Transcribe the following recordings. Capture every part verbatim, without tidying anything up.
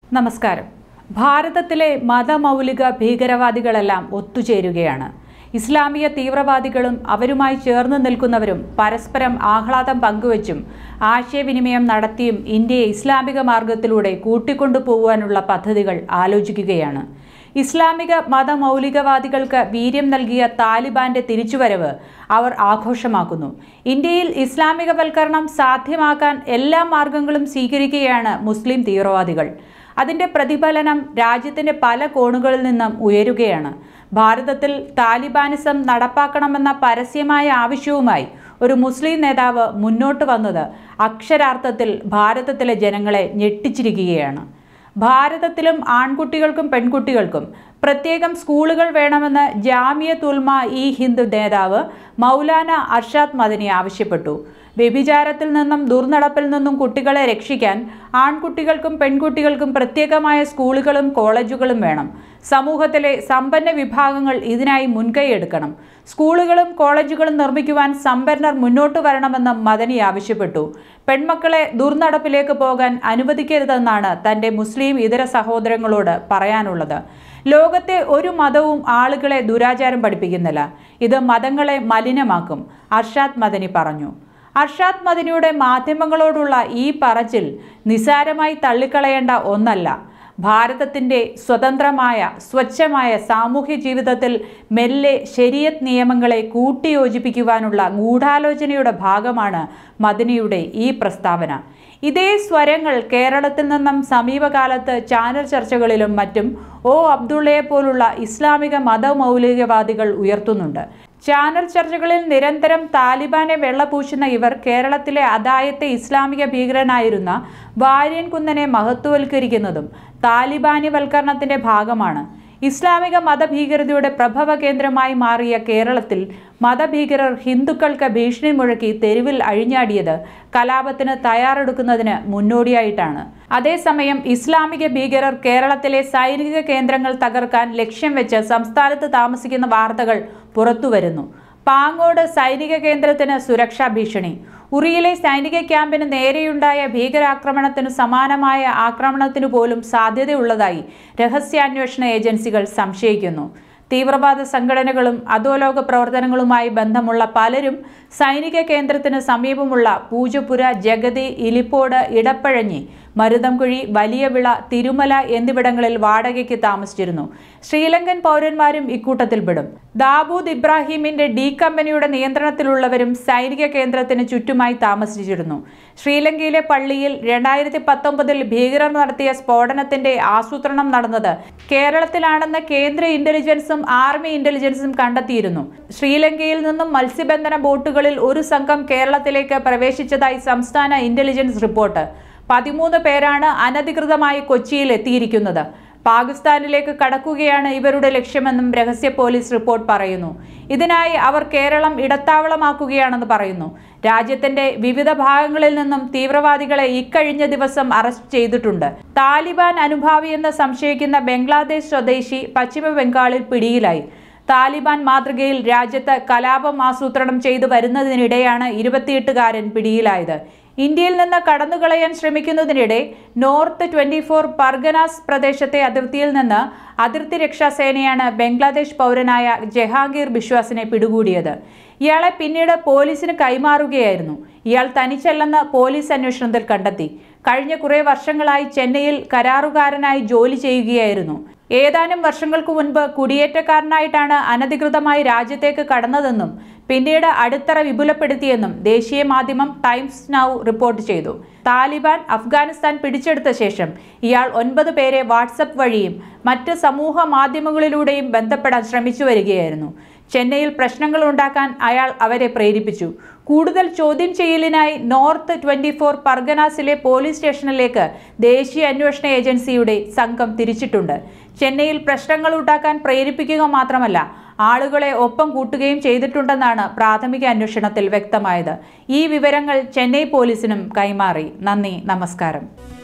നമസ്കാരം. ഭാരതത്തിലെ മതമൗലിക ഭീകരവാദികളെല്ലാം ഒത്തുചേരുകയാണ്. ഇസ്ലാമിക തീവ്രവാദികളും അവരുമായി ചേർന്ന് നിൽക്കുന്നവരും പരസ്പരം ആഹ്ലാദം പങ്കുവച്ചും ആശയവിനിമയം നടത്തിയും ഇന്ത്യയെ ഇസ്ലാമിക മാർഗത്തിലൂടെ കൂട്ടിക്കൊണ്ടുപോകുവാനുള്ള പദ്ധതികൾ ആലോചിക്കുകയാണ്. ഇസ്ലാമിക മതമൗലികവാദികൾക്ക് വീര്യം നൽകിയ താലിബാന്റെ തിരിച്ചുവരവ് അവർ ആഘോഷമാക്കുന്നു. ഇന്ത്യയിൽ ഇസ്ലാമികവൽക്കരണം സാധ്യമാക്കാൻ എല്ലാ മാർഗങ്ങളും സ്വീകരിക്കുകയാണ് മുസ്ലിം തീവ്രവാദികൾ. അതിന്റെ പ്രതിഫലനം രാജ്യത്തിന്റെ പല കോണുകളിൽ നിന്നും ഉയരുകയാണ്. ഭാരതത്തിൽ താലിബാനിസം നടപ്പാക്കണമെന്ന പരസ്യമായ ആവശ്യവുമായി ഒരു മുസ്ലിം നേതാവ് മുന്നോട്ട് വന്നത് അക്ഷരാർത്ഥത്തിൽ ഭാരതത്തിലെ ജനങ്ങളെ ഞെട്ടിച്ചിരിക്കുകയാണ്. ഭാരതത്തിലും ആൺകുട്ടികൾക്കും പെൺകുട്ടികൾക്കും പ്രത്യേകം സ്കൂളുകൾ വേണമെന്ന് ജാമിയത്ത് ഉൽമ ഇ ഹിന്ദ് നേതാവ് മൗലാന അർഷാദ് മദനി ആവശ്യപ്പെട്ടു. വ്യഭിചാരത്തിൽ നിന്നും ദുർനടപ്പിൽ നിന്നും കുട്ടികളെ രക്ഷിക്കാൻ ആൺകുട്ടികൾക്കും പെൺകുട്ടികൾക്കും പ്രത്യേകമായ സ്കൂളുകളും കോളേജുകളും വേണം. സമൂഹത്തിലെ സമ്പന്ന വിഭാഗങ്ങൾ ഇതിനായി മുൻകൈയെടുക്കണം. സ്കൂളുകളും കോളേജുകളും നിർമ്മിക്കുവാൻ സമ്പന്നർ മുന്നോട്ട് വരണമെന്നും മദനി ആവശ്യപ്പെട്ടു. പെൺമക്കളെ ദുർനടപ്പിലേക്ക് പോകാൻ അനുവദിക്കരുതെന്നാണ് തന്റെ മുസ്ലിം ഇതര സഹോദരങ്ങളോട് പറയാനുള്ളത്. ലോകത്തെ ഒരു മതവും ആളുകളെ ദുരാചാരം പഠിപ്പിക്കുന്നില്ല. ഇത് മതങ്ങളെ മലിനമാക്കും, അർഷാദ് മദനി പറഞ്ഞു. അർഷാദ് മദനിയുടെ മാധ്യമങ്ങളോടുള്ള ഈ പറച്ചിൽ നിസാരമായി തള്ളിക്കളയേണ്ട ഒന്നല്ല. ഭാരതത്തിൻ്റെ സ്വതന്ത്രമായ സ്വച്ഛമായ സാമൂഹ്യ ജീവിതത്തിൽ മെല്ലെ ശരീഅത്ത് നിയമങ്ങളെ കൂട്ടിയോജിപ്പിക്കുവാനുള്ള ഗൂഢാലോചനയുടെ ഭാഗമാണ് മദനിയുടെ ഈ പ്രസ്താവന. ഇതേ സ്വരങ്ങൾ കേരളത്തിൽ നിന്നും സമീപകാലത്ത് ചാനൽ ചർച്ചകളിലും മറ്റും ഒ അബ്ദുള്ളയെ പോലുള്ള ഇസ്ലാമിക മതമൗലികവാദികൾ ഉയർത്തുന്നുണ്ട്. ചാനൽ ചർച്ചകളിൽ നിരന്തരം താലിബാനെ വെള്ളപൂശുന്ന ഇവർ കേരളത്തിലെ അദായത്തെ ഇസ്ലാമിക ഭീകരനായിരുന്ന വാര്യൻ കുന്നനെ മഹത്വവൽക്കരിക്കുന്നതും താലിബാനിവൽക്കരണത്തിന്റെ ഭാഗമാണ്. ഇസ്ലാമിക മതഭീകരതയുടെ പ്രഭവ കേന്ദ്രമായി മാറിയ കേരളത്തിൽ മതഭീകരർ ഹിന്ദുക്കൾക്ക് ഭീഷണി മുഴക്കി തെരുവിൽ അഴിഞ്ഞാടിയത് കലാപത്തിന് തയ്യാറെടുക്കുന്നതിന് മുന്നോടിയായിട്ടാണ്. അതേസമയം ഇസ്ലാമിക ഭീകരർ കേരളത്തിലെ സൈനിക കേന്ദ്രങ്ങൾ തകർക്കാൻ ലക്ഷ്യം വെച്ച് സംസ്ഥാനത്ത് താമസിക്കുന്ന വാർത്തകൾ പുറത്തുവരുന്നു. പാങ്ങോട് സൈനിക കേന്ദ്രത്തിന് സുരക്ഷാ ഭീഷണി. ഉറിയിലെ സൈനിക ക്യാമ്പിന് നേരെയുണ്ടായ ഭീകരാക്രമണത്തിനു സമാനമായ ആക്രമണത്തിനു പോലും സാധ്യതയുള്ളതായി രഹസ്യാന്വേഷണ ഏജൻസികൾ സംശയിക്കുന്നു. തീവ്രവാദ സംഘടനകളും അധോലോക പ്രവർത്തനങ്ങളുമായി ബന്ധമുള്ള പലരും സൈനിക കേന്ദ്രത്തിന് സമീപമുള്ള പൂജപ്പുര, ജഗതി, ഇലിപ്പോട്, ഇടപ്പഴഞ്ഞി, മരുതംകുഴി, വലിയവിള, തിരുമല എന്നിവിടങ്ങളിൽ വാടകയ്ക്ക് താമസിച്ചിരുന്നു. ശ്രീലങ്കൻ പൗരന്മാരും ഇക്കൂട്ടത്തിൽപ്പെടും. ദാവൂദ് ഇബ്രാഹിമിന്റെ ഡി കമ്പനിയുടെ നിയന്ത്രണത്തിലുള്ളവരും സൈനിക കേന്ദ്രത്തിന് ചുറ്റുമായി താമസിച്ചിരുന്നു. ശ്രീലങ്കയിലെ പള്ളിയിൽ രണ്ടായിരത്തി പത്തൊമ്പതിൽ ഭീകരർ നടത്തിയ സ്ഫോടനത്തിന്റെ ആസൂത്രണം നടന്നത് കേരളത്തിലാണെന്ന് കേന്ദ്ര ഇന്റലിജൻസും ആർമി ഇന്റലിജൻസും കണ്ടെത്തിയിരുന്നു. ശ്രീലങ്കയിൽ നിന്നും മത്സ്യബന്ധന ബോട്ടുകളിൽ ഒരു സംഘം കേരളത്തിലേക്ക് പ്രവേശിച്ചതായി സംസ്ഥാന ഇന്റലിജൻസ് റിപ്പോർട്ട്. പതിമൂന്ന് പേരാണ് അനധികൃതമായി കൊച്ചിയിൽ എത്തിയിരിക്കുന്നത്. പാകിസ്ഥാനിലേക്ക് കടക്കുകയാണ് ഇവരുടെ ലക്ഷ്യമെന്നും രഹസ്യ പോലീസ് റിപ്പോർട്ട് പറയുന്നു. ഇതിനായി അവർ കേരളം ഇടത്താവളമാക്കുകയാണെന്ന് പറയുന്നു. രാജ്യത്തിന്റെ വിവിധ ഭാഗങ്ങളിൽ നിന്നും തീവ്രവാദികളെ ഇക്കഴിഞ്ഞ ദിവസം അറസ്റ്റ് ചെയ്തിട്ടുണ്ട്. താലിബാൻ അനുഭാവിയെന്ന് സംശയിക്കുന്ന ബംഗ്ലാദേശ് സ്വദേശി പശ്ചിമ ബംഗാളിൽ പിടിയിലായി. താലിബാൻ മാതൃകയിൽ രാജ്യത്ത് കലാപം ആസൂത്രണം ചെയ്തു വരുന്നതിനിടെയാണ് ഇരുപത്തിയെട്ടുകാരൻ പിടിയിലായത്. ഇന്ത്യയിൽ നിന്ന് കടന്നുകളയാൻ ശ്രമിക്കുന്നതിനിടെ നോർത്ത് ട്വന്റി ഫോർ പർഗനാസ് പ്രദേശത്തെ അതിർത്തിയിൽ നിന്ന് അതിർത്തി രക്ഷാസേനയാണ് ബംഗ്ലാദേശ് പൗരനായ ജഹാംഗീർ ബിശ്വാസിനെ പിടികൂടിയത്. ഇയാളെ പിന്നീട് പോലീസിന് കൈമാറുകയായിരുന്നു. ഇയാൾ തനിച്ചല്ലെന്ന് പോലീസ് അന്വേഷണത്തിൽ കണ്ടെത്തി. കഴിഞ്ഞ കുറേ വർഷങ്ങളായി ചെന്നൈയിൽ കരാറുകാരനായി ജോലി ചെയ്യുകയായിരുന്നു. ഏതാനും വർഷങ്ങൾക്ക് മുൻപ് കുടിയേറ്റക്കാരനായിട്ടാണ് അനധികൃതമായി രാജ്യത്തേക്ക് കടന്നതെന്നും പിന്നീട് അടിത്തറ വിപുലപ്പെടുത്തിയെന്നും ദേശീയ മാധ്യമം ടൈംസ് നൗ റിപ്പോർട്ട് ചെയ്തു. താലിബാൻ അഫ്ഗാനിസ്ഥാൻ പിടിച്ചെടുത്ത ശേഷം ഇയാൾ ഒൻപത് പേരെ വാട്സപ്പ് വഴിയും മറ്റ് സമൂഹ മാധ്യമങ്ങളിലൂടെയും ബന്ധപ്പെടാൻ ശ്രമിച്ചു വരികയായിരുന്നു. ചെന്നൈയിൽ പ്രശ്നങ്ങൾ ഉണ്ടാക്കാൻ അയാൾ അവരെ പ്രേരിപ്പിച്ചു. കൂടുതൽ ചോദ്യം ചെയ്യലിനായി നോർത്ത് ട്വന്റി ഫോർ പർഗനാസിലെ പോലീസ് സ്റ്റേഷനിലേക്ക് ദേശീയ അന്വേഷണ ഏജൻസിയുടെ സംഘം തിരിച്ചിട്ടുണ്ട്. ചെന്നൈയിൽ പ്രശ്നങ്ങൾ ഉണ്ടാക്കാൻ പ്രേരിപ്പിക്കുക മാത്രമല്ല ആളുകളെ ഒപ്പം കൂട്ടുകയും ചെയ്തിട്ടുണ്ടെന്നാണ് പ്രാഥമിക അന്വേഷണത്തിൽ വ്യക്തമായത്. ഈ വിവരങ്ങൾ ചെന്നൈ പോലീസിനും കൈമാറി. നന്ദി, നമസ്കാരം.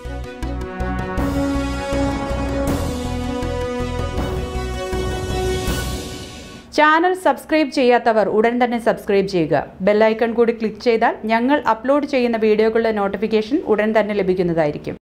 ചാനൽ സബ്സ്ക്രൈബ് ചെയ്യാത്തവർ ഉടൻ തന്നെ സബ്സ്ക്രൈബ് ചെയ്യുക. ബെൽ ഐക്കൺ കൂടി ക്ലിക്ക് ചെയ്താൽ ഞങ്ങൾ അപ്ലോഡ് ചെയ്യുന്ന വീഡിയോകളുടെ നോട്ടിഫിക്കേഷൻ ഉടൻ തന്നെ ലഭിക്കുന്നതായിരിക്കും.